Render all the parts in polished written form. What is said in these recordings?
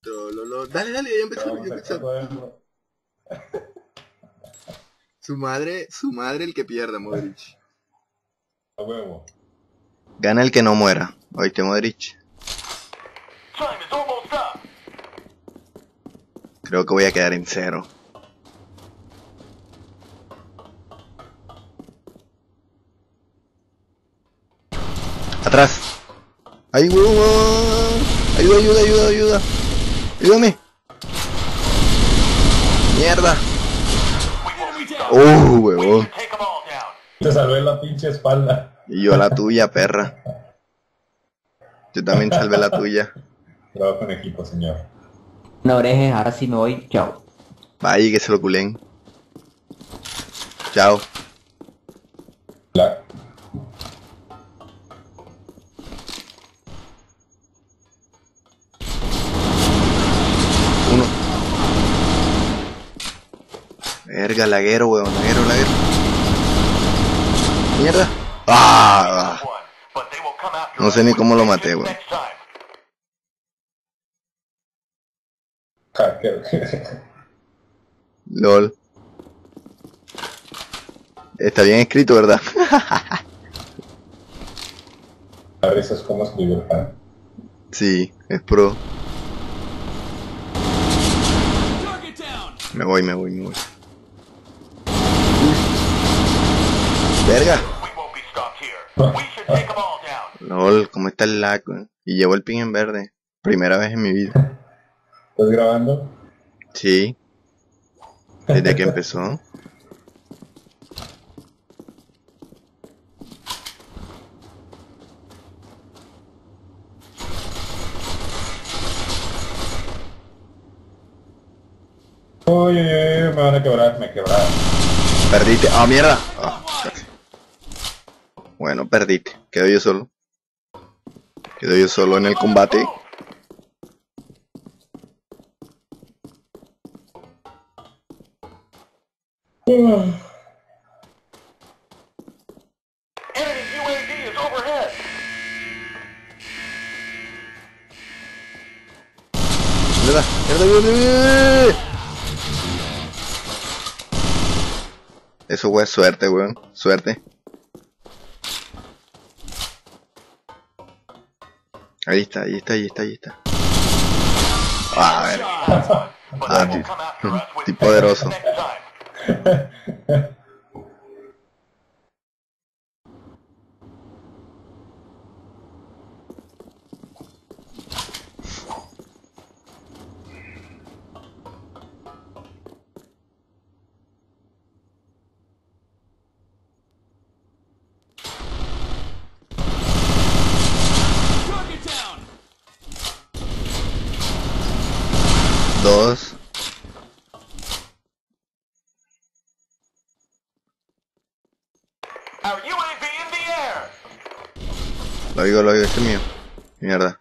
Dale, dale, ya empezó, ya empezó. Su madre el que pierda, Modric. A huevo. Gana el que no muera. ¿Oíste, Modric? Creo que voy a quedar en 0. Atrás. ¡Ay, huevón! Ayuda, ayuda, ayuda, ayuda. Ayúdame. Mierda. Huevón. Te salvé la pinche espalda. Y yo la tuya, perra. Yo también salvé la tuya. Trabajo en equipo, señor. No, orejes, ahora sí me voy. Chao. Vaya, que se lo culen. Chao. La... Uno. Verga, laguero, weón. Laguero, laguero. Mierda. Ah. No sé ni cómo lo maté, weón. Hacker. LOL. Está bien escrito, ¿verdad? A veces como escribir hack. Sí, es pro. Me voy, me voy, me voy. Verga. LOL, ¿cómo está el lag, weón? Y llevo el ping en verde. Primera vez en mi vida. ¿Estás grabando? Sí. Desde que empezó. Uy, uy, uy, me van a quebrar, me quebraron. Perdiste. ¡Ah, mierda! Ah, casi. Bueno, perdiste. Quedo yo solo. Quedo yo solo en el combate. Mierda, mierda, mierda. Eso fue suerte, weón. Suerte. Ahí está, ahí está, ahí está, ahí está. A ver. Ah, estoy poderoso. Dos. Lo oigo, este es mío. Mierda.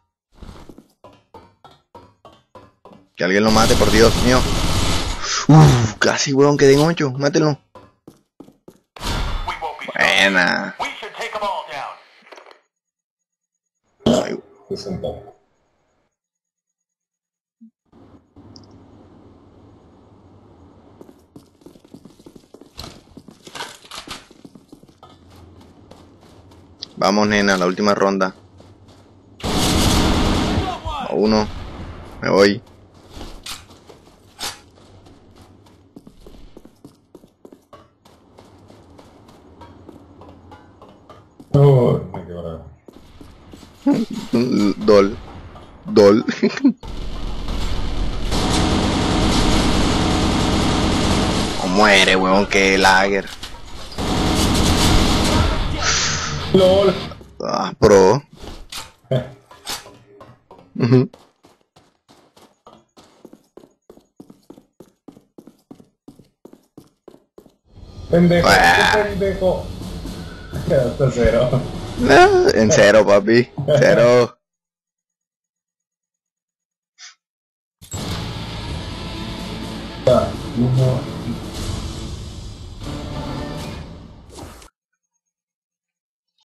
Que alguien lo mate, por Dios mío. Casi, weón, quedé en 8. Mátenlo. Buena. Ay, 60. vamos, nena, la última ronda. A uno. Me voy. Me quebraron. Dol. Dol. O muere, weón, que lager. LOL. Ah, pro. Pendejo, qué pendejo. Quedaste 0. En 0, papi. 0. Uno.